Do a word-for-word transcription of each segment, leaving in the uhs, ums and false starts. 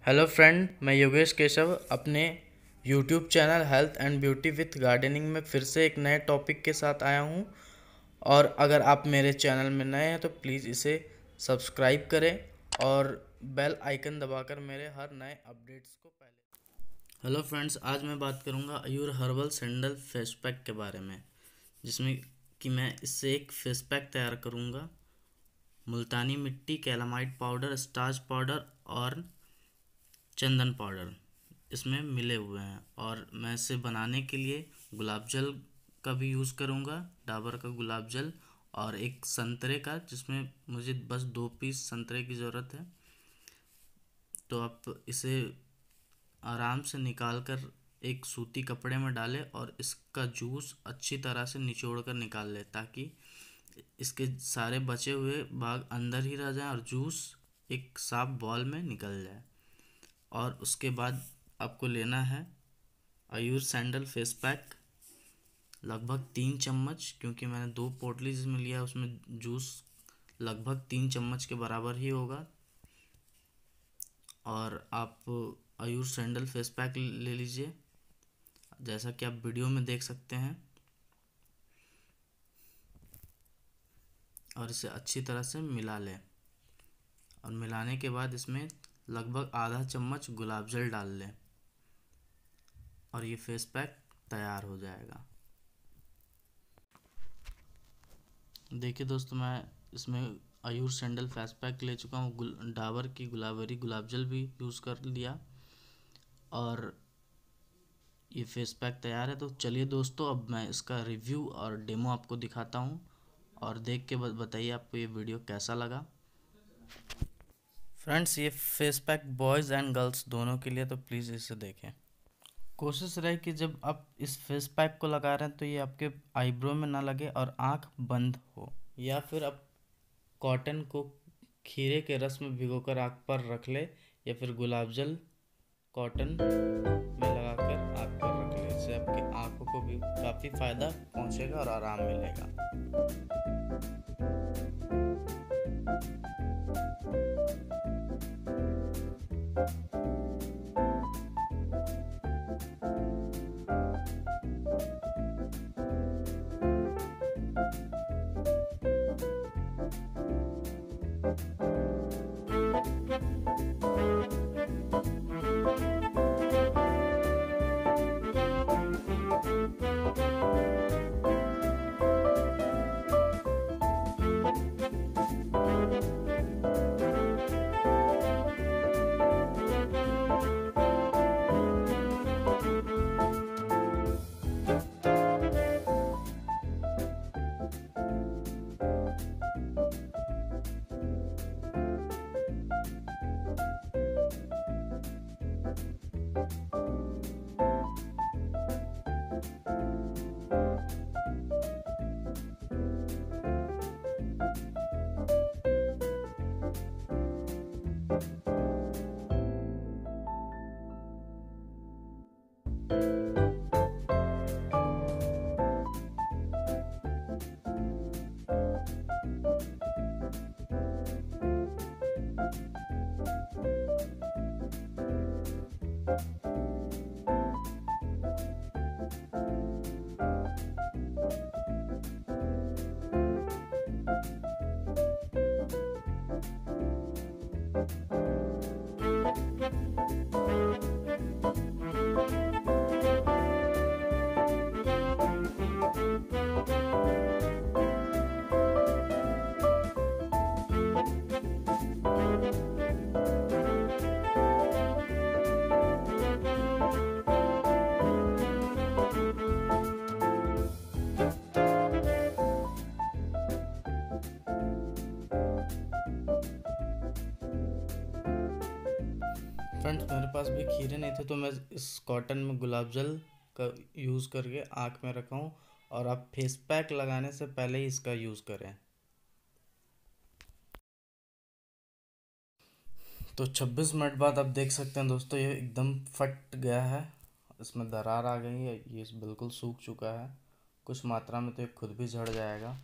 Hello friend, मैं योगेश केशव अपने YouTube channel health and beauty with gardening में फिर से एक नए टॉपिक के साथ आया हूं। और अगर आप मेरे चैनल में नए हैं तो प्लीज़ इसे सब्सक्राइब करें और बेल आइकन दबाकर मेरे हर नए अपडेट्स को पहले। हेलो फ्रेंड्स, आज मैं बात करूंगा Ayur herbal sandal face pack के बारे में, जिसमें कि मैं इससे एक फेस पैक तैयार करूंगा। मुल्तानी मिट्टी, कैलामाइट पाउडर, स्टार्च पाउडर और चंदन पाउडर इसमें मिले हुए हैं। और मैं इसे बनाने के लिए गुलाब जल का भी यूज़ करूँगा, डाबर का गुलाब जल, और एक संतरे का, जिसमें मुझे बस दो पीस संतरे की ज़रूरत है। तो आप इसे आराम से निकाल कर एक सूती कपड़े में डालें और इसका जूस अच्छी तरह से निचोड़ कर निकाल लें, ताकि इसके सारे बचे हुए भाग अंदर ही रह जाएं और जूस एक साफ बॉल में निकल जाए। और उसके बाद आपको लेना है अयूर सैंडल फेस पैक, लगभग तीन चम्मच, क्योंकि मैंने दो पोटली जिसमें लिया उसमें जूस लगभग तीन चम्मच के बराबर ही होगा। और आप अयूर सैंडल फेस पैक ले लीजिए, जैसा कि आप वीडियो में देख सकते हैं। और इसे अच्छी तरह से मिला लें। और मिलाने के बाद इसमें लगभग आधा चम्मच गुलाब जल डाल लें और ये फेस पैक तैयार हो जाएगा। देखिए दोस्तों, मैं इसमें अयूर सैंडल फेस पैक ले चुका हूँ, डाबर की गुलाबरी गुलाब जल भी यूज़ कर लिया और ये फेस पैक तैयार है। तो चलिए दोस्तों, अब मैं इसका रिव्यू और डेमो आपको दिखाता हूँ और देख के बताइए आपको ये वीडियो कैसा लगा। फ्रेंड्स, ये face pack boys and girls दोनों के लिए, तो प्लीज़ इसे देखें। कोशिश रहे कि जब आप इस फेस पैक को लगा रहे हैं तो ये आपके आईब्रो में ना लगे और आंख बंद हो, या फिर आप कॉटन को खीरे के रस में भिगोकर आंख पर रख ले, या फिर गुलाब जल कॉटन में लगाकर आंख पर रख ले। इससे आपकी आंखों को भी काफ़ी फ़ायदा पहुंचेगा और आराम मिलेगा। फ्रेंड्स, मेरे पास भी खीरे नहीं थे तो मैं इस कॉटन में गुलाब जल का यूज़ करके आँख में रखा हूँ। और आप फेस पैक लगाने से पहले ही इसका यूज़ करें। तो छब्बीस मिनट बाद आप देख सकते हैं दोस्तों, ये एकदम फट गया है, इसमें दरार आ गई है, ये बिल्कुल सूख चुका है। कुछ मात्रा में तो ये खुद भी झड़ जाएगा।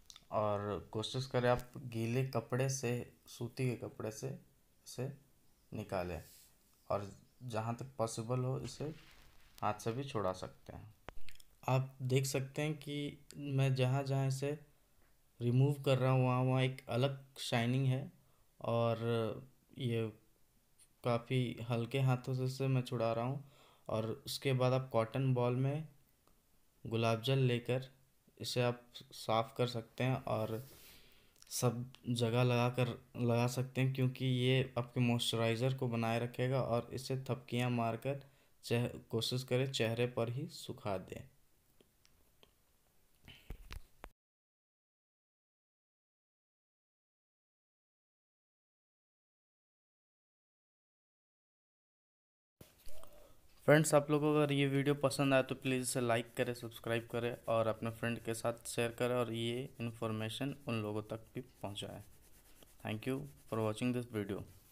और कोशिश करें आप गीले कपड़े से, सूती के कपड़े से इसे निकालें, और जहाँ तक पॉसिबल हो इसे हाथ से भी छुड़ा सकते हैं। आप देख सकते हैं कि मैं जहाँ जहाँ इसे रिमूव कर रहा हूँ वहाँ वहाँ एक अलग शाइनिंग है, और ये काफ़ी हल्के हाथों से इसे मैं छुड़ा रहा हूँ। और उसके बाद आप कॉटन बॉल में गुलाब जल लेकर इसे आप साफ़ कर सकते हैं और सब जगह लगा कर लगा सकते हैं, क्योंकि ये आपके मॉइस्चराइज़र को बनाए रखेगा। और इसे थपकियाँ मारकर चेह कोशिश करें चेहरे पर ही सुखा दें। फ्रेंड्स, आप लोगों को अगर ये वीडियो पसंद आए तो प्लीज़ इसे लाइक करें, सब्सक्राइब करें और अपने फ्रेंड के साथ शेयर करें, और ये इन्फॉर्मेशन उन लोगों तक भी पहुंचाएं। Thank you for watching this video.